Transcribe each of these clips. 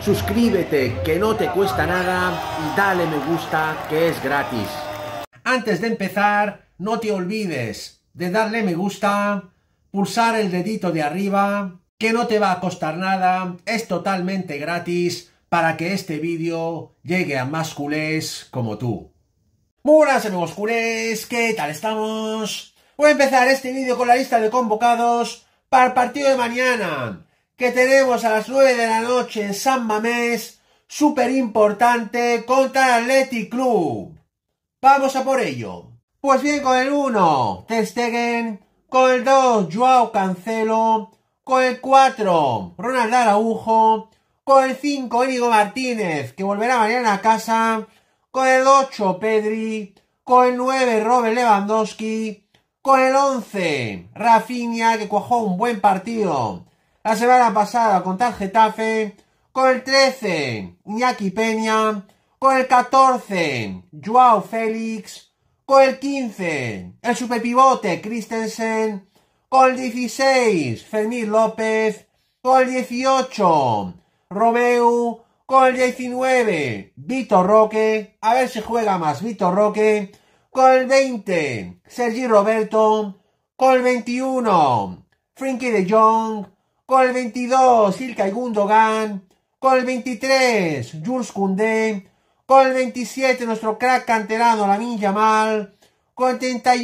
suscríbete, que no te cuesta nada, y dale me gusta, que es gratis. Antes de empezar, no te olvides de darle me gusta, pulsar el dedito de arriba, que no te va a costar nada, es totalmente gratis para que este vídeo llegue a más culés como tú. Muy buenas amigos culés, ¿qué tal estamos? Voy a empezar este vídeo con la lista de convocados para el partido de mañana, que tenemos a las 9 de la noche en San Mamés, súper importante, contra el Athletic Club. Vamos a por ello. Pues bien, con el 1, Ter Stegen, con el 2, Joao Cancelo, con el 4, Ronald Araujo, con el 5, Íñigo Martínez, que volverá mañana a casa, con el 8, Pedri, con el 9, Robert Lewandowski, con el 11, Rafinha, que cuajó un buen partido la semana pasada contra el Getafe, con el 13, Iñaki Peña, con el 14, Joao Félix, con el 15, el superpivote Christensen, con el 16, Fermín López, con el 18, Romeu, con el 19, Vitor Roque, a ver si juega más Vitor Roque, con el 20, Sergi Roberto, con el 21, Frenkie de Jong, con el 22, Ilkay Gundogan, con el 23, Jules Koundé, con el 27, nuestro crack canterano Lamine Yamal, con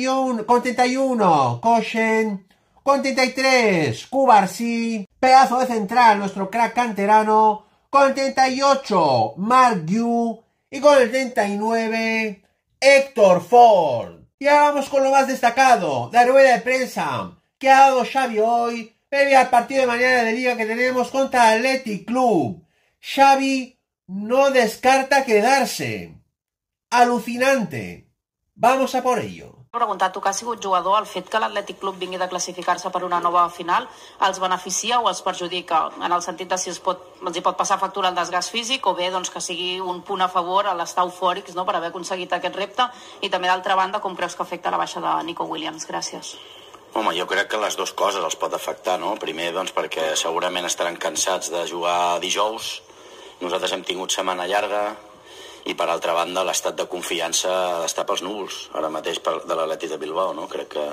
31, Koshen, con 33, Cubarsí, pedazo de central, nuestro crack canterano, con el 38, Mark Yu, y con el 39, Héctor Ford. Y ahora vamos con lo más destacado, la rueda de prensa que ha dado Xavi hoy, previa al partido de mañana de Liga que tenemos contra el Athletic Club. Xavi no descarta quedarse. Alucinante. Vamos a por ello. Preguntar, tu que has sigut jugador, el fet que l'Atlètic Club vingui de classificar-se per una nova final els beneficia o els perjudica? En el sentit de si els hi pot passar factura el desgast físic o bé doncs, que sigui un punt a favor a l'estar eufòrics, no?, per haver aconseguit aquest repte, i també d'altra banda com creus que afecta la baixa de Nico Williams? Gràcies. Home, jo crec que les dues coses els pot afectar, no? Primer, doncs, perquè segurament estaran cansats de jugar dijous, nosaltres hem tingut setmana llarga, i per altra banda l'estat de confiança està pels núvols ara mateix de l'Atlètic de Bilbao, no? Crec que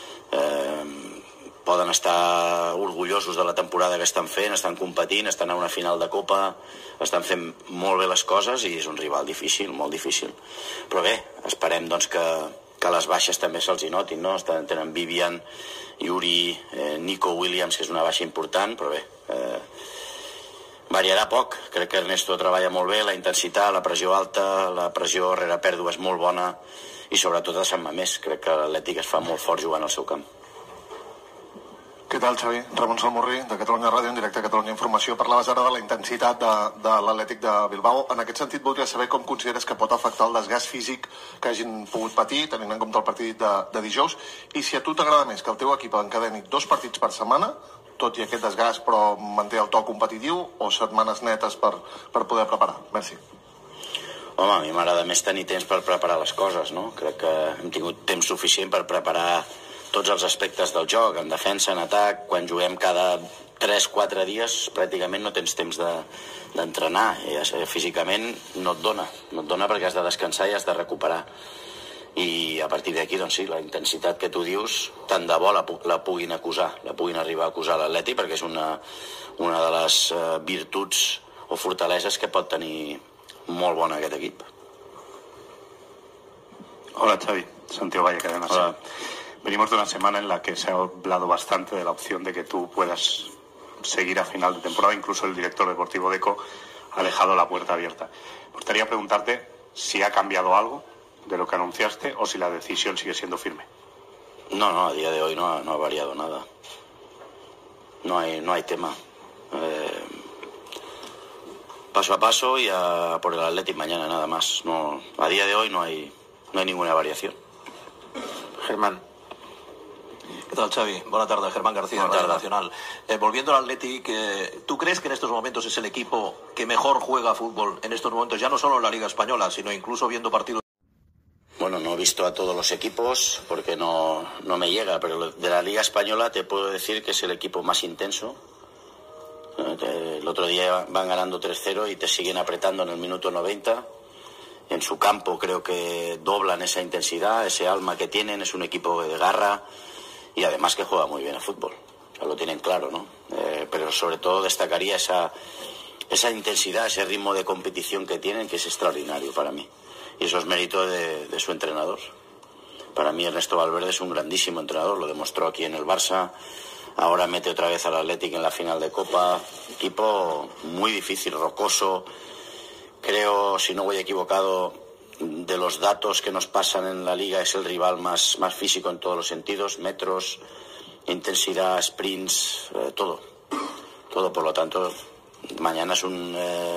poden estar orgullosos de la temporada que estan fent, estan competint, estan a una final de Copa, estan fent molt bé les coses i és un rival difícil, molt difícil. Però bé, esperem doncs que les baixes també se'ls hi notin, no? Tenen Vivian, Yuri, Nico Williams, que és una baixa important, però bé, variarà poc. Crec que Ernesto treballa molt bé, la intensitat, la pressió alta, la pressió rere pèrdua és molt bona i sobretot a Sant Mamés. Crec que l'Atlètic es fa molt fort jugant al seu camp. Què tal, Xavi? Ramon Salmorri, de Catalunya Ràdio, en directe a Catalunya Informació. Parlaves ara de la intensitat de l'Atlètic de Bilbao. En aquest sentit, voldria saber com consideres que pot afectar el desgast físic que hagin pogut patir, tenint en compte el partit de dijous, i si a tu t'agrada més que el teu equip encadeni 2 partits per setmana, tot i aquest desgast, però manté el to competitiu, o setmanes netes per poder preparar? Merci. Home, a mi m'agrada més tenir temps per preparar les coses, no? Crec que hem tingut temps suficient per preparar tots els aspectes del joc, en defensa, en atac. Quan juguem cada 3-4 dies pràcticament no tens temps d'entrenar, i físicament no et dona perquè has de descansar i has de recuperar. I a partir d'aquí, doncs sí, la intensitat que tu dius, tant de bo la puguin acusar, la puguin arribar a acusar l'Atlètic, perquè és una de les virtuts o fortaleses que pot tenir molt bona aquest equip. Hola Xavi, Santiago Valle, Cadena SER. Venimos de una semana en la que se ha hablado bastante de la opción de que tú puedas seguir a final de temporada. Incluso el director deportivo Deco ha dejado la puerta abierta. Me gustaría preguntarte si ha cambiado algo de lo que anunciaste o si la decisión sigue siendo firme. No, a día de hoy no ha variado nada. No hay tema. Paso a paso y a por el Athletic mañana, nada más. No, a día de hoy no hay ninguna variación. Germán. ¿Qué tal, Xavi? Buenas tardes, Germán García, Radio Nacional. Volviendo al Athletic, ¿tú crees que en estos momentos es el equipo que mejor juega fútbol en estos momentos, ya no solo en la Liga Española, sino incluso viendo partidos? Bueno, no he visto a todos los equipos porque no me llega, pero de la Liga Española te puedo decir que es el equipo más intenso, El otro día van ganando 3-0 y te siguen apretando en el minuto 90. En su campo creo que doblan esa intensidad, ese alma que tienen, es un equipo de garra y además que juega muy bien al fútbol. Ya lo tienen claro, ¿no? Pero sobre todo destacaría esa intensidad, ese ritmo de competición que tienen, que es extraordinario para mí. Y eso es mérito de su entrenador. Para mí Ernesto Valverde es un grandísimo entrenador, lo demostró aquí en el Barça, ahora mete otra vez al Athletic en la final de Copa. Equipo muy difícil, rocoso. Creo, si no voy equivocado, de los datos que nos pasan en la Liga es el rival más físico en todos los sentidos, metros, intensidad, sprints, todo. Todo, por lo tanto, mañana es un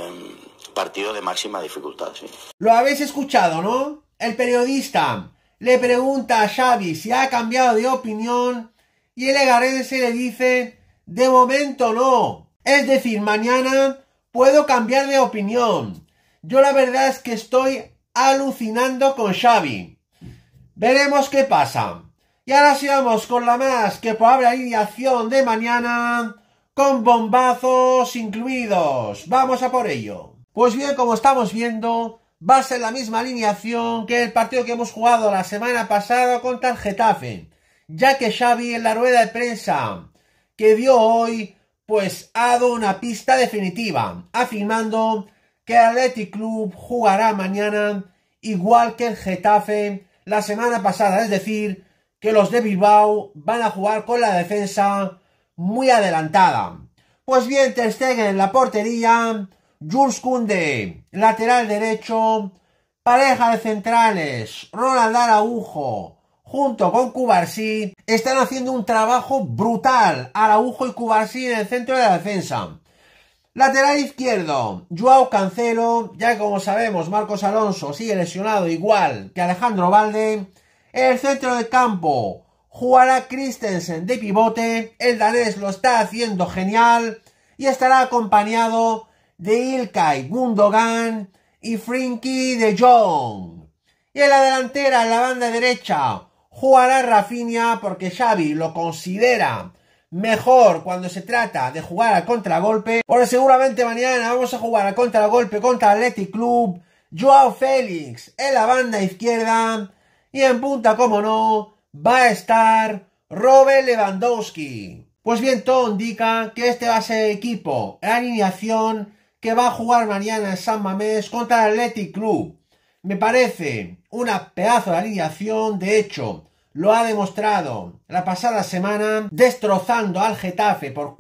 partido de máxima dificultad, sí. Lo habéis escuchado, ¿no? El periodista le pregunta a Xavi si ha cambiado de opinión y el egarense le dice, de momento no. Es decir, mañana puedo cambiar de opinión. Yo la verdad es que estoy alucinando con Xavi. Veremos qué pasa. Y ahora sí vamos con la más que probable alineación de mañana, con bombazos incluidos. Vamos a por ello. Pues bien, como estamos viendo, va a ser la misma alineación que el partido que hemos jugado la semana pasada contra el Getafe, ya que Xavi en la rueda de prensa que dio hoy, pues ha dado una pista definitiva, afirmando que el Athletic Club jugará mañana igual que el Getafe la semana pasada, es decir, que los de Bilbao van a jugar con la defensa muy adelantada. Pues bien, Ter Stegen en la portería, Jules Koundé, lateral derecho, pareja de centrales, Ronald Araujo, junto con Cubarsí, están haciendo un trabajo brutal, Araujo y Cubarsí en el centro de la defensa. Lateral izquierdo, Joao Cancelo, ya que como sabemos Marcos Alonso sigue lesionado igual que Alejandro Balde. En el centro del campo jugará Christensen de pivote, el danés lo está haciendo genial y estará acompañado de Ilkay Gundogan y Frenkie de Jong. Y en la delantera, en la banda derecha, jugará Rafinha porque Xavi lo considera mejor cuando se trata de jugar al contragolpe, porque seguramente mañana vamos a jugar al contragolpe contra el Athletic Club. Joao Félix en la banda izquierda y en punta, como no, va a estar Robert Lewandowski. Pues bien, todo indica que este va a ser el equipo, la alineación que va a jugar mañana en San Mamés contra el Athletic Club. Me parece una pedazo de alineación, de hecho, lo ha demostrado la pasada semana, destrozando al Getafe por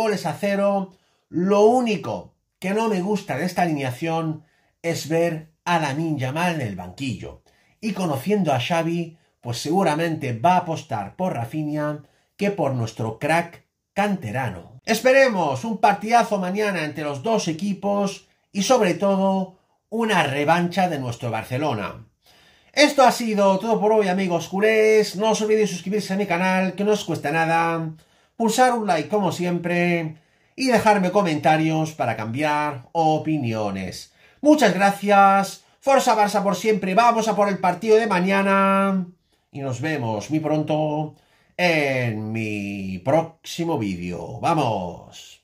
4-0. Lo único que no me gusta de esta alineación es ver a Lamine Yamal en el banquillo. Y conociendo a Xavi, pues seguramente va a apostar por Rafinha que por nuestro crack canterano. Esperemos un partidazo mañana entre los dos equipos y sobre todo una revancha de nuestro Barcelona. Esto ha sido todo por hoy, amigos culés. No os olvidéis suscribirse a mi canal, que no os cuesta nada, pulsar un like como siempre y dejarme comentarios para cambiar opiniones. Muchas gracias. Forza Barça por siempre. Vamos a por el partido de mañana y nos vemos muy pronto en mi próximo vídeo. ¡Vamos!